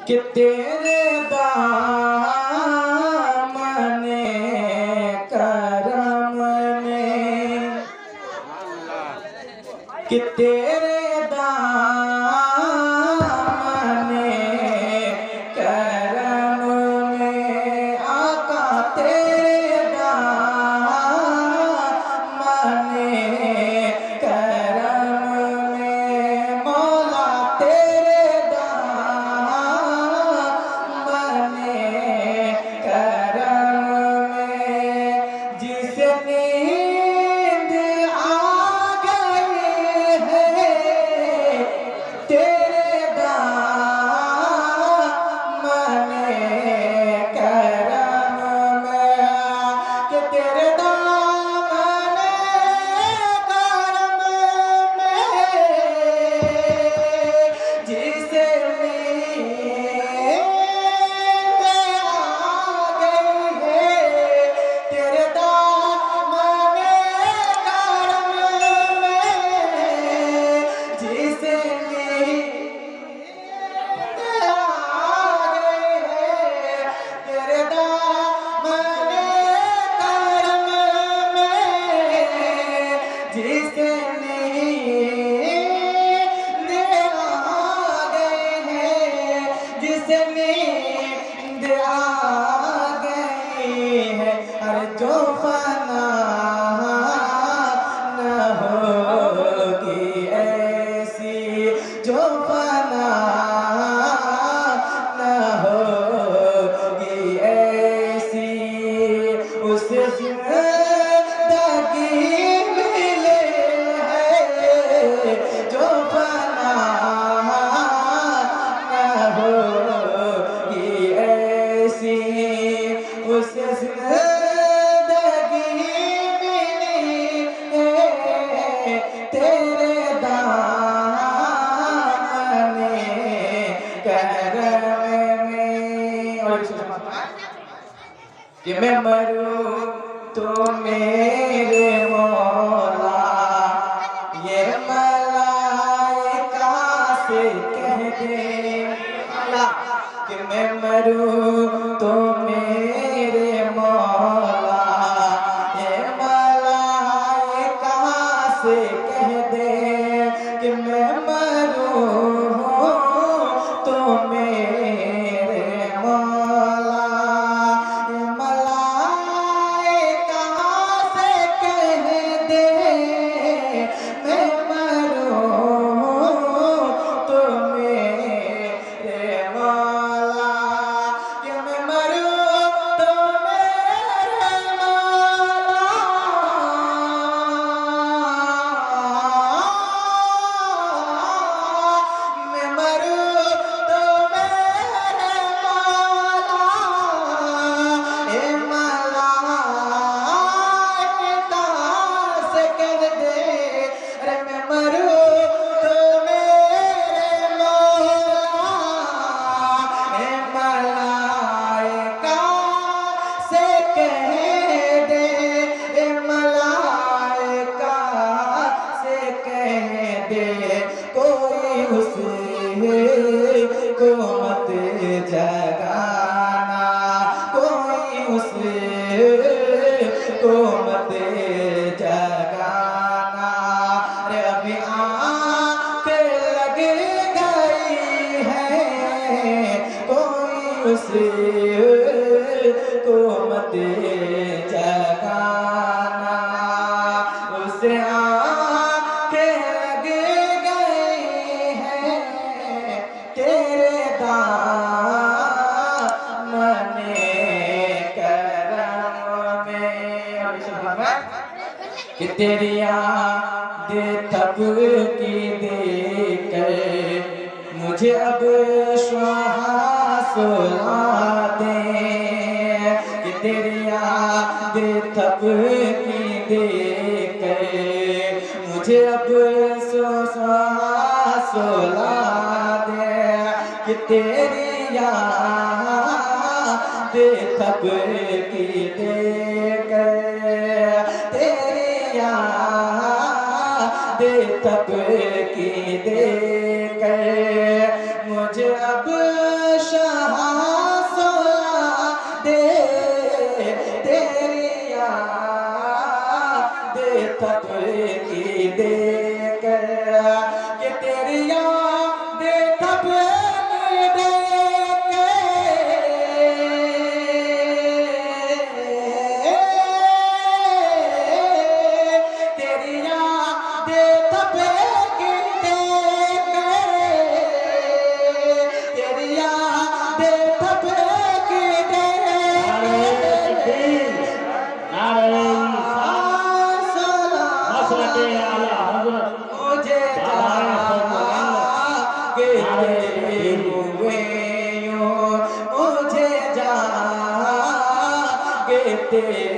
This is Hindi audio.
कि तेरे दामने करम में, कि तेरे दामने करम में आका तेरे दामने करम में मौला तेरे दामने करम में जिसे नींद आ गई है तेरे दामने करम में कि तेरे दामने करम में जिसे नींद आ गई है तेरे दामने करम में जिसे नींद आ गई है तेरे दामने करम में जिसे नींद आ गई है जिसे नींद आ गई है अरे जो फना न होगी ऐसी जो फना न होगी ऐसी उसे जिंदगी मिले है जो फना न होगी ऐसी उसे जिंदगी मिली है तेरे दामने करम में। और कि मैं मरूं तो मेरे मौला ये मलाइका से कह दे कि मैं मरूं तो मेरे मौला ये मलाइका से कह दे कि मैं मरूं तो मेरे मौला ये मलाइका से कह दे मैं मरूं तो मेरे मौला कि मैं मरूं तो मेरे मौला मैं मरूं तो मेरे मौला ए मलाइका से कह दे अरे मैं मरूं तो मेरे मौला ए मलाइका से कह दे ए मलाइका से कह दे कोई उसको मत जगाना कोई उसको मत जगाना अरे अभी आँख लग गई है कोई उसको मत जगाना उसे आँख लग गई है तेरे दामने करम में कि तेरी याद तब की देकर मुझे अब श्वास सुला दे कि तेरी याद तब की देकर मुझे अब श्वास सुला दे कि तेरी याद तब की देकर तेरी याद तब की देकर मुझे अब तेरी यादें कब मुझे जागे तेरे